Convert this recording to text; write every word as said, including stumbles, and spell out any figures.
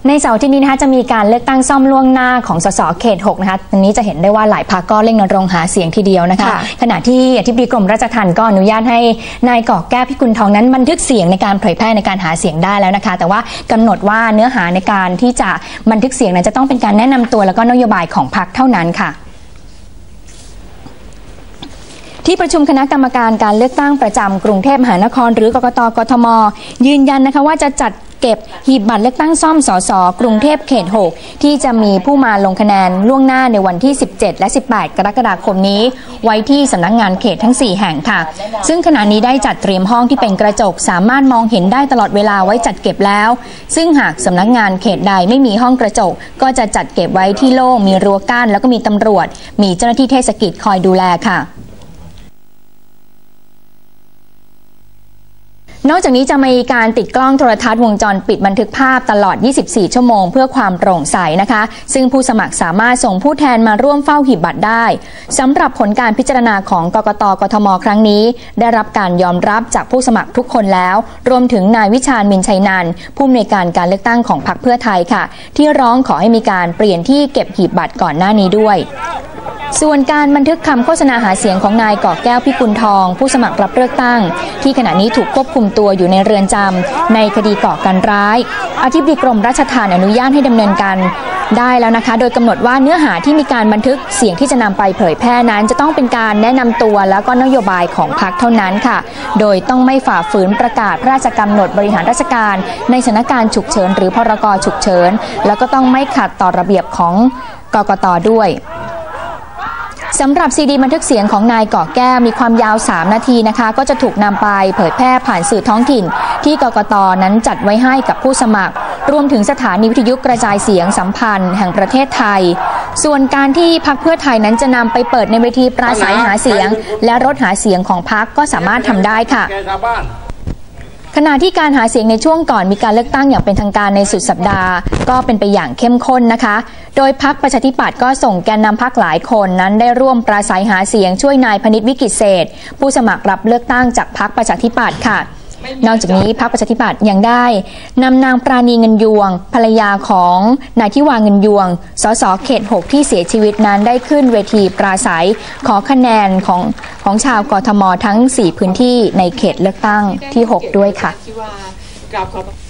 ในเสาร์อาทิตย์นี้นะคะจะมีการเลือกตั้งซ่อมล่วงหน้าของสสเขตหกนะคะตรงนี้จะเห็นได้ว่าหลายพรรคก็เร่งรณรงค์หาเสียงทีเดียวนะคะขณะที่อธิบดีกรมราชทัณฑ์ก็อนุญาตให้นายกอบแก้วพิกุลทองนั้นบันทึกเสียงในการเผยแพร่ในการหาเสียงได้แล้วนะคะแต่ว่ากำหนดว่าเนื้อหาในการที่จะบันทึกเสียงนั้นจะต้องเป็นการแนะนำตัวแล้วก็นโยบายของพรรคเท่านั้นค่ะที่ประชุมคณะกรรมการการเลือกตั้งประจำกรุงเทพมหานครหรือกกต.กทม.ยืนยันนะคะว่าจะจัดเก็บหีบบัตรเลือกตั้งซ่อมสสกรุงเทพเขตหกที่จะมีผู้มาลงคะแนนล่วงหน้าในวันที่สิบเจ็ดและสิบแปดกรกฎาคมนี้ไว้ที่สำนักงานเขตทั้งสี่แห่งค่ะซึ่งขณะนี้ได้จัดเตรียมห้องที่เป็นกระจกสามารถมองเห็นได้ตลอดเวลาไว้จัดเก็บแล้วซึ่งหากสำนักงานเขตใดไม่มีห้องกระจกก็จะจัดเก็บไว้ที่โล่งมีรั้วกั้นแล้วก็มีตำรวจมีเจ้าหน้าที่เทศกิจคอยดูแลค่ะนอกจากนี้จะมีการติดกล้องโทรทัศน์วงจรปิดบันทึกภาพตลอดยี่สิบสี่ชั่วโมงเพื่อความโปร่งใสนะคะซึ่งผู้สมัครสามารถส่งผู้แทนมาร่วมเฝ้าหีบบัตรได้สำหรับผลการพิจารณาของกกต.กทม.ครั้งนี้ได้รับการยอมรับจากผู้สมัครทุกคนแล้วรวมถึงนายวิชาญ มินชัยนันท์ผู้อำนวยการการเลือกตั้งของพรรคเพื่อไทยค่ะที่ร้องขอให้มีการเปลี่ยนที่เก็บหีบบัตรก่อนหน้านี้ด้วยส่วนการบันทึกคำโฆษณาหาเสียงของนายกอบแก้วพิกุลทองผู้สมัครรับเลือกตั้งที่ขณะนี้ถูกควบคุมตัวอยู่ในเรือนจำในคดีก่อการร้ายอธิบดีกรมราชทัณฑ์อนุญาตให้ดำเนินการได้แล้วนะคะโดยกำหนดว่าเนื้อหาที่มีการบันทึกเสียงที่จะนำไปเผยแพร่นั้นจะต้องเป็นการแนะนำตัวแล้วก็นโยบายของพรรคเท่านั้นค่ะโดยต้องไม่ฝ่าฝืนประกาศพระราชกำหนดบริหารราชการในสถานการณ์ฉุกเฉินหรือพรก.ฉุกเฉินแล้วก็ต้องไม่ขัดต่อระเบียบของกกต.ด้วยสำหรับซีดีบันทึกเสียงของนายกอบแก้วมีความยาวสามนาทีนะคะก็จะถูกนำไปเผยแพร่ผ่านสื่อท้องถิ่นที่กกต.นั้นจัดไว้ให้กับผู้สมัครรวมถึงสถานีวิทยุกระจายเสียงสัมพันธ์แห่งประเทศไทยส่วนการที่พรรคเพื่อไทยนั้นจะนำไปเปิดในเวทีปราศัยหาเสียงและรถหาเสียงของพรรคก็สามารถทำได้ค่ะขณะที่การหาเสียงในช่วงก่อนมีการเลือกตั้งอย่างเป็นทางการในสุดสัปดาห์ก็เป็นไปอย่างเข้มข้นนะคะโดยพรรคประชาธิปัตย์ก็ส่งแกนนำพรรคหลายคนนั้นได้ร่วมปราศัยหาเสียงช่วยนายพนิษฐ์วิกิตเศรษฐ์ผู้สมัครรับเลือกตั้งจากพรรคประชาธิปัตย์ค่ะนอกจากนี้พรรคประชาธิปัตย์ยังได้นำนางปราณีเงินยวงภรรยาของนายทิวาเงินยวงสสเขตหกที่เสียชีวิตนั้นได้ขึ้นเวทีปราศัยขอคะแนนของของชาวกทมทั้งสี่พื้นที่ในเขตเลือกตั้งที่หกด้วยค่ะ